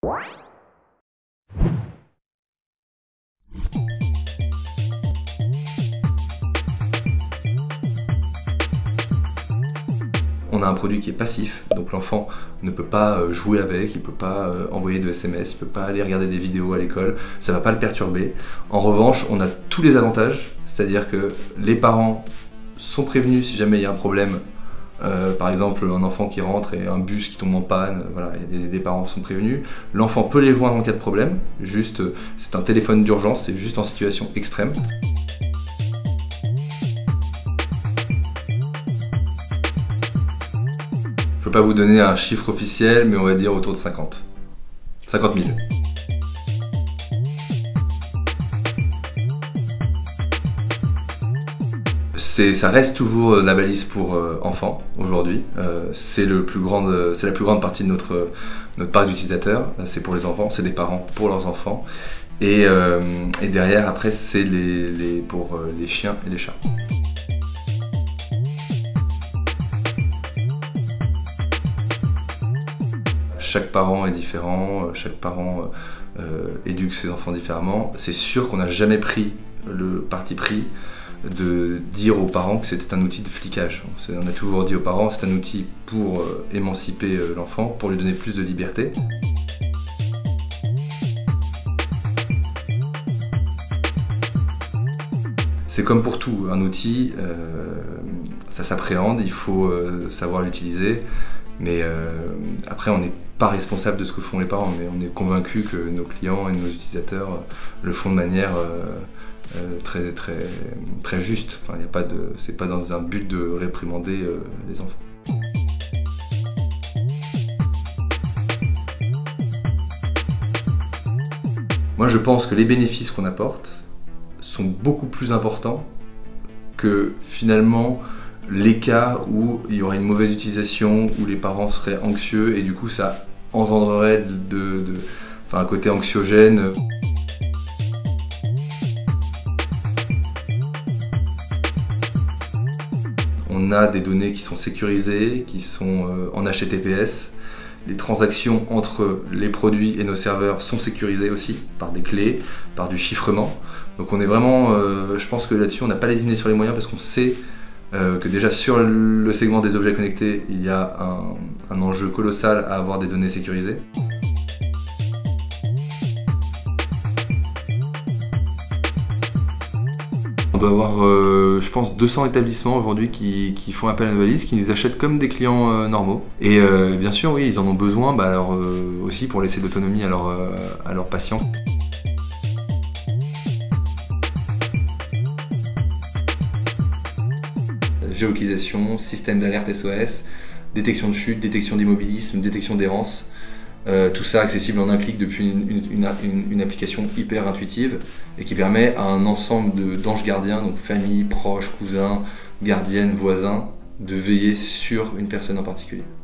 On a un produit qui est passif, donc l'enfant ne peut pas jouer avec, il ne peut pas envoyer de SMS, il ne peut pas aller regarder des vidéos à l'école, ça ne va pas le perturber. En revanche, on a tous les avantages, c'est-à-dire que les parents sont prévenus si jamais il y a un problème. Par exemple, un enfant qui rentre et un bus qui tombe en panne, voilà, les parents sont prévenus. L'enfant peut les joindre en cas de problème, juste, c'est un téléphone d'urgence, c'est juste en situation extrême. Je ne peux pas vous donner un chiffre officiel, mais on va dire autour de 50 000. Ça reste toujours la balise pour enfants aujourd'hui. C'est la plus grande partie de notre parc d'utilisateurs. C'est pour les enfants, c'est des parents pour leurs enfants. Et derrière, après, c'est pour les chiens et les chats. Chaque parent est différent, chaque parent éduque ses enfants différemment. C'est sûr qu'on n'a jamais pris le parti pris de dire aux parents que c'était un outil de flicage. On a toujours dit aux parents que c'est un outil pour émanciper l'enfant, pour lui donner plus de liberté. C'est comme pour tout, un outil, ça s'appréhende, il faut savoir l'utiliser, mais après on n'est pas responsable de ce que font les parents, mais on est convaincu que nos clients et nos utilisateurs le font de manière très juste. Enfin, c'est pas dans un but de réprimander les enfants. Moi, je pense que les bénéfices qu'on apporte sont beaucoup plus importants que finalement les cas où il y aurait une mauvaise utilisation, où les parents seraient anxieux et du coup ça engendrerait un côté anxiogène. On a des données qui sont sécurisées, qui sont en HTTPS. Les transactions entre les produits et nos serveurs sont sécurisées aussi par des clés, par du chiffrement. Donc on est vraiment, je pense que là-dessus on n'a pas lésiné sur les moyens parce qu'on sait que déjà sur le segment des objets connectés, il y a un enjeu colossal à avoir des données sécurisées. On doit avoir, je pense, 200 établissements aujourd'hui qui font appel à nos valises, qui nous achètent comme des clients normaux. Et bien sûr, oui, ils en ont besoin aussi pour laisser de l'autonomie à leurs patients. Géolocalisation, système d'alerte SOS, détection de chute, détection d'immobilisme, détection d'errance. Tout ça accessible en un clic depuis une application hyper intuitive et qui permet à un ensemble d'anges gardiens, donc famille, proches, cousins, gardiennes, voisins, de veiller sur une personne en particulier.